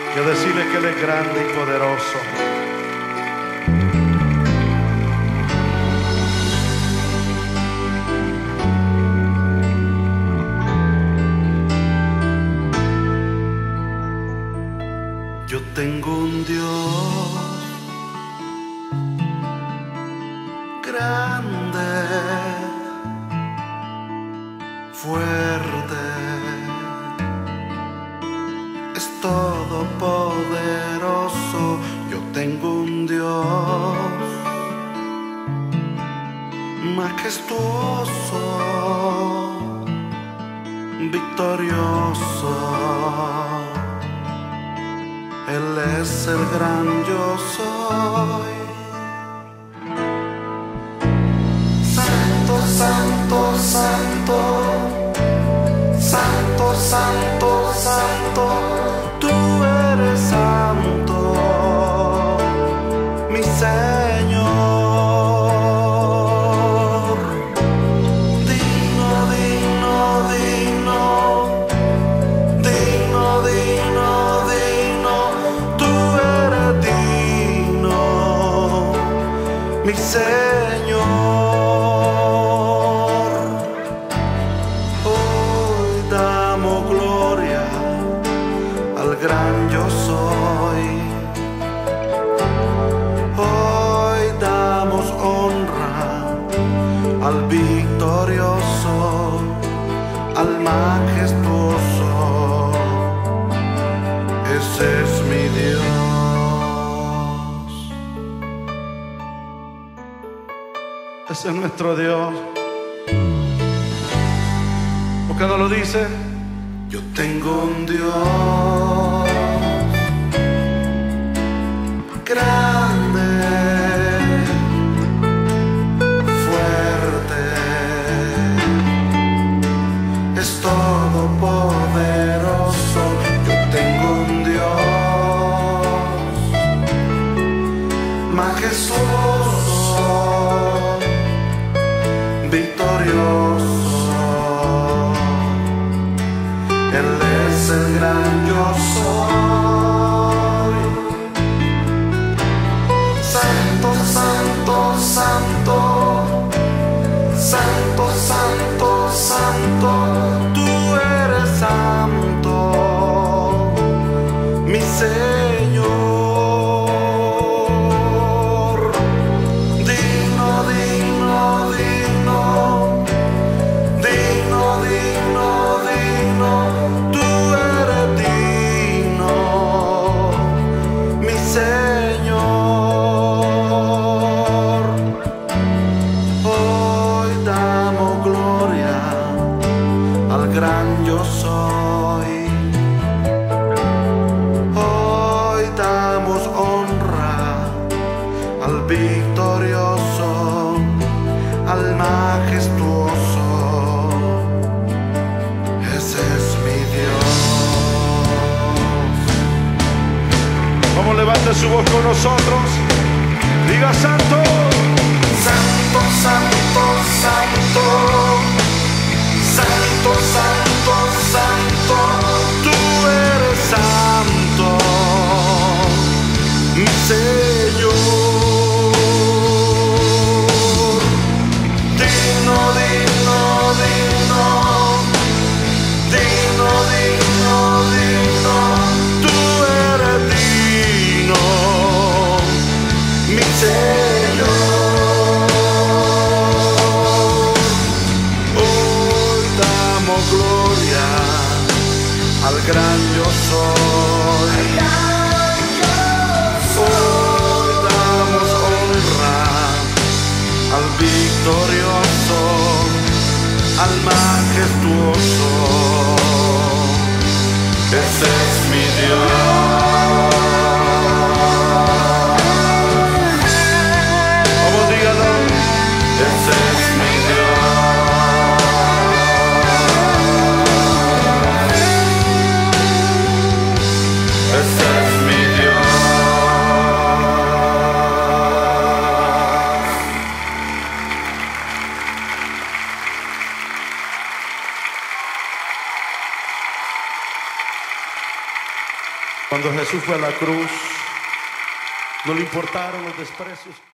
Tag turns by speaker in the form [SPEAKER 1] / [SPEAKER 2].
[SPEAKER 1] y a decirle que Él es grande y poderoso. Yo tengo un Dios grande, fuerte, es todopoderoso. Yo tengo un Dios majestuoso, victorioso. Él es el gran yo soy. Santo, santo, santo, santo, santo, santo, tú eres santo, mi Señor. Digno, digno, digno, digno, digno, digno, tú eres digno, mi Señor. Hoy damos gloria al gran yo soy. Hoy damos honra al victorioso, al majestuoso. Ese es mi Dios. Ese es nuestro Dios. ¿Por qué no lo dice? Yo tengo un Dios grande, fuerte, es todopoderoso. Yo tengo un Dios majestuoso, victorioso. Él es el gran yo soy. Santo, santo, santo, santo, santo, santo, tú eres santo, mi Señor. Digno, digno, digno, digno, digno, digno, tú eres digno, mi Señor. Hoy damos gloria al gran yo soy. Hoy damos honra al victorioso, al majestuoso. Ese es mi Dios. Vamos, levante su voz con nosotros. Diga santo, santo, santo, santo, santo, santo, santo, tú eres santo, mi Señor. Digno, digno, digno, digno, digno, digno, tú eres digno, mi Señor. Hoy damos gloria al gran yo soy. Hoy damos honra al victorioso, al majestuoso. Ese es mi Dios. Vamos, dígalo. Ese es mi Dios. Ese es mi Dios. Cuando Jesús fue a la cruz, no le importaron los desprecios.